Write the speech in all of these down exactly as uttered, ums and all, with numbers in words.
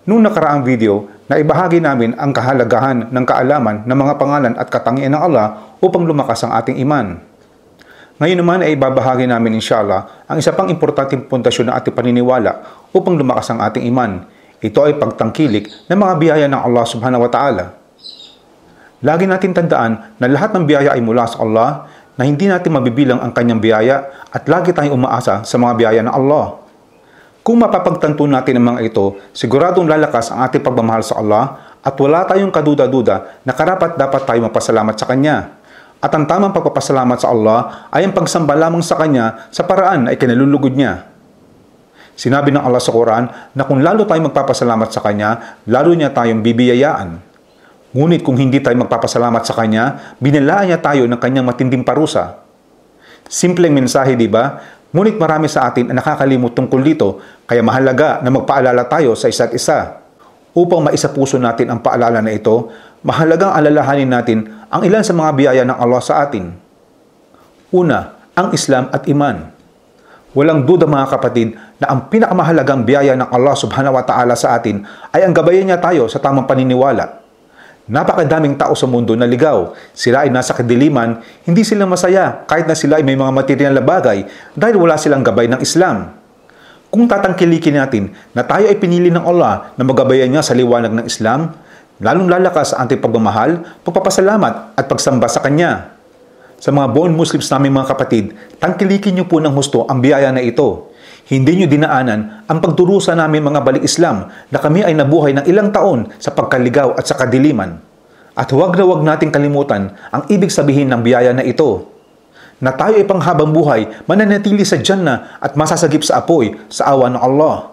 Noong nakaraang video, naibahagi namin ang kahalagahan ng kaalaman ng mga pangalan at katangian ng Allah upang lumakas ang ating iman. Ngayon naman ay ibabahagi namin inshallah ang isa pang importanteng pundasyon ng ating paniniwala upang lumakas ang ating iman. Ito ay pagtangkilik ng mga biyaya ng Allah subhanahu wa ta'ala. Lagi natin tandaan na lahat ng biyaya ay mula sa Allah, na hindi natin mabibilang ang kanyang biyaya at lagi tayong umaasa sa mga biyaya ng Allah. Kung mapapagtanto natin ang mga ito, siguradong lalakas ang ating pagmamahal sa Allah at wala tayong kaduda-duda na karapat dapat tayo magpasalamat sa Kanya. At ang tamang pagpapasalamat sa Allah ay ang pagsamba lamang sa Kanya sa paraan na ikinalulugod Niya. Sinabi ng Allah sa Quran na kung lalo tayong magpapasalamat sa Kanya, lalo Niya tayong bibiyayaan. Ngunit kung hindi tayo magpapasalamat sa Kanya, binilaan Niya tayo ng Kanyang matinding parusa. Simpleng mensahe, di ba? Ngunit marami sa atin ang nakakalimot tungkol dito, kaya mahalaga na magpaalala tayo sa isa't isa. Upang maisapuso natin ang paalala na ito, mahalagang alalahanin natin ang ilan sa mga biyaya ng Allah sa atin. Una, ang Islam at Iman. Walang duda mga kapatid na ang pinakamahalagang biyaya ng Allah subhanahu wa ta'ala sa atin ay ang gabayan niya tayo sa tamang paniniwala. Napakadaming tao sa mundo na ligaw. Sila ay nasa kadiliman, hindi sila masaya kahit na sila ay may mga material na bagay dahil wala silang gabay ng Islam. Kung tatangkilikin natin na tayo ay pinili ng Allah na magabayan niya sa liwanag ng Islam, lalong lalakas ang ating pagmamahal, pagpapasalamat at pagsamba sa Kanya. Sa mga buong Muslims naming mga kapatid, tangkilikin niyo po ng husto ang biyaya na ito. Hindi niyo dinaanan ang pagdurusa namin mga balik Islam na kami ay nabuhay ng ilang taon sa pagkaligaw at sa kadiliman. At huwag na huwag nating kalimutan ang ibig sabihin ng biyaya na ito. Na tayo ay panghabang buhay, mananatili sa Jannah at masasagip sa apoy sa awa ng Allah.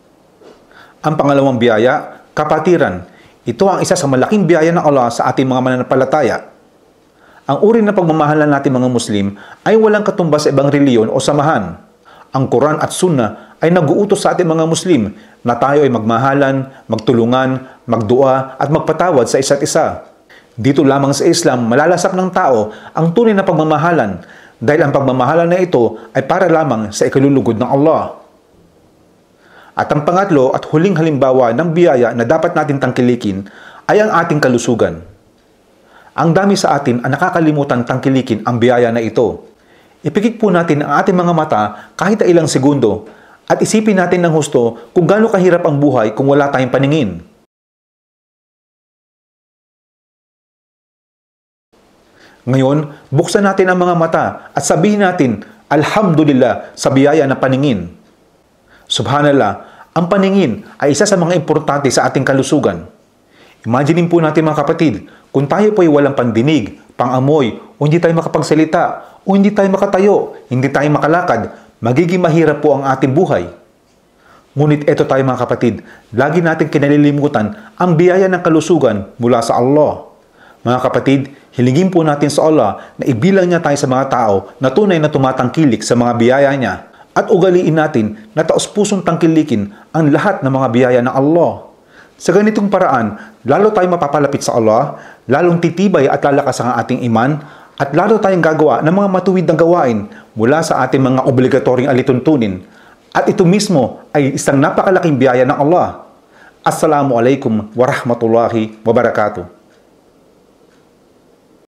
Ang pangalawang biyaya, kapatiran. Ito ang isa sa malaking biyaya ng Allah sa ating mga mananampalataya. Ang uri ng pagmamahalan natin mga Muslim ay walang katumbas sa ibang reliyon o samahan. Ang Quran at Sunnah ay nag-uutos sa ating mga Muslim na tayo ay magmahalan, magtulungan, magdua at magpatawad sa isa't isa. Dito lamang sa Islam malalasak ng tao ang tunay na pagmamahalan dahil ang pagmamahalan na ito ay para lamang sa ikalulugod ng Allah. At ang pangatlo at huling halimbawa ng biyaya na dapat natin tangkilikin ay ang ating kalusugan. Ang dami sa atin ang nakakalimutan tangkilikin ang biyaya na ito. Ipikit po natin ang ating mga mata kahit na ilang segundo at isipin natin ng husto kung gaano kahirap ang buhay kung wala tayong paningin. Ngayon, buksan natin ang mga mata at sabihin natin, Alhamdulillah sa biyaya na paningin. Subhanallah, ang paningin ay isa sa mga importante sa ating kalusugan. Imaginin po natin mga kapatid, kung tayo po ay walang pandinig, pangamoy, o hindi tayo makapagsalita, o hindi tayo makatayo, hindi tayo makalakad, magiging mahirap po ang ating buhay. Ngunit eto tayo mga kapatid, lagi natin kinalilimutan ang biyaya ng kalusugan mula sa Allah. Mga kapatid, hilingin po natin sa Allah na ibilang niya tayo sa mga tao na tunay na tumatangkilik sa mga biyaya niya at ugaliin natin na taos-pusong tangkilikin ang lahat ng mga biyaya ng Allah. Sa ganitong paraan, lalo tayong mapapalapit sa Allah, lalong titibay at lalakas ang ating iman, at lalo tayong gagawa ng mga matuwid na gawain mula sa ating mga obligatoryong alituntunin. At ito mismo ay isang napakalaking biyaya ng Allah. Assalamualaikum warahmatullahi wabarakatuh.